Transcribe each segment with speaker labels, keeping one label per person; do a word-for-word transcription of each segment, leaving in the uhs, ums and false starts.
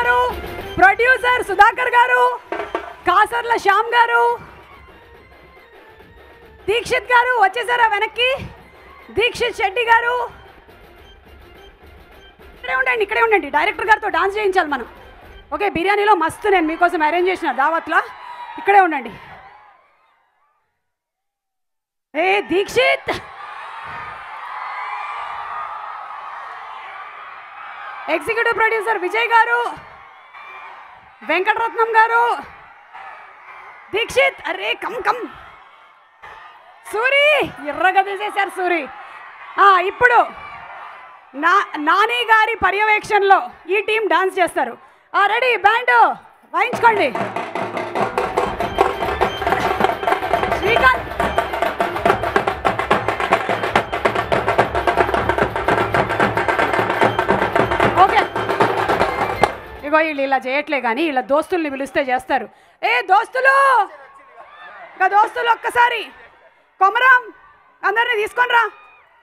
Speaker 1: గారు, ప్రొడ్యూసర్ సుధాకర్ గారు, కాసర్ల శ్యామ్ గారు, దీక్షిత్ గారు వచ్చేసారా వెనక్కి, దీక్షిత్ శెట్టి గారు ఇక్కడే ఉండండి, ఇక్కడే ఉండండి. డైరెక్టర్ గారితో డాన్స్ చేయించాలి మనం. ఓకే, బిర్యానీలో మస్తు నేను మీకోసం అరేంజ్ చేసిన దావత్లా, ఇక్కడే ఉండండి. ఏ దీక్షిత్, ఎగ్జిక్యూటివ్ ప్రొడ్యూసర్ విజయ్ గారు, వెంకటరత్నం గారు, దీక్షిత్, అరే కమ్ కమ్, సూరి ఎర్రగా తీసేశారు సూరి. ఇప్పుడు నా నాని గారి పర్యవేక్షణలో ఈ టీం డాన్స్ చేస్తారు. రెడీ, బ్యాండ్ వాయించుకోండి. శ్రీకాంత్, ఓకే. ఇగో వీళ్ళు ఇలా చేయట్లే కానీ ఇలా దోస్తుల్ని పిలిస్తే చేస్తారు. ఏ దోస్తులు, ఇంకా దోస్తులు ఒక్కసారి కొమరం అందరినీ తీసుకొని రా.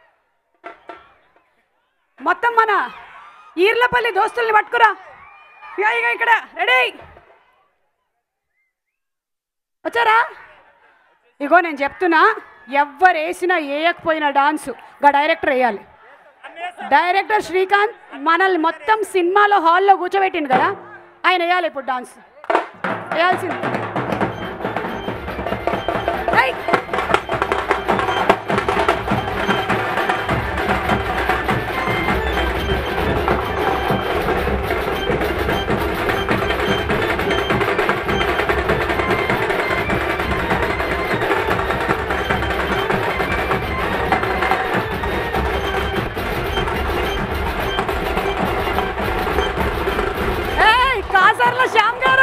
Speaker 1: మొత్తం మన ఈర్లపల్లి దోస్తుల్ని పట్టుకురా. ఇక ఇక ఇక్కడ రెడీ వచ్చారా? ఇగో నేను చెప్తున్నా, ఎవ్వరు వేసినా వేయకపోయినా డాన్సు గా డైరెక్టర్ వేయాలి. డైరెక్టర్ శ్రీకాంత్ మనల్ని మొత్తం సినిమాలో హాల్లో కూర్చోబెట్టిండు కదా, ఆయన వేయాలి ఇప్పుడు dance, వేయాల్సింది. Kasarla Shyam garu,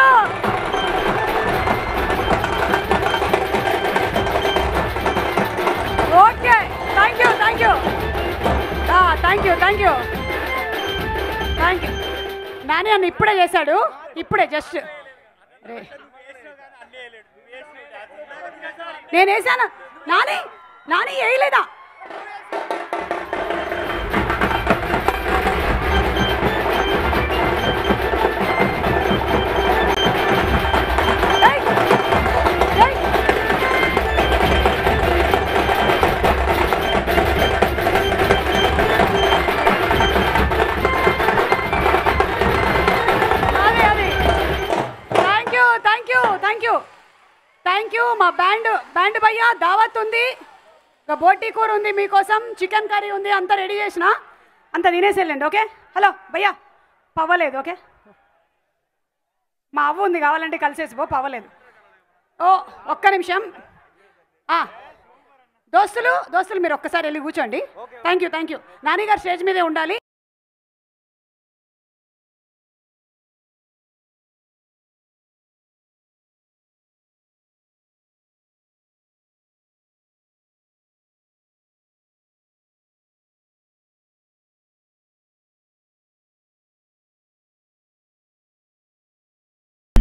Speaker 1: okay, thank you thank you thank you thank you thank you. Nani అన్న ఇప్పుడే చేశాడు, ఇప్పుడే జస్ట్ నేను వేసాను. నాని నాని వేయలేదా? Thank you. మా బ్యాండ్ బ్యాండ్ భయ్యా దావత్ ఉంది, బోటీ కూర ఉంది మీకోసం, చికెన్ కర్రీ ఉంది, అంతా రెడీ చేసిన, అంతా తినేసి వెళ్ళండి. ఓకే, హలో భయ్యా, పవ్వలేదు. ఓకే, మా అవ్వ ఉంది, కావాలంటే కలిసేసి పో, పవ్వలేదు. ఓ ఒక్క నిమిషం. దోస్తులు దోస్తులు మీరు ఒక్కసారి వెళ్ళి కూర్చోండి. Thank you thank you. Nani garu stage మీదే ఉండాలి.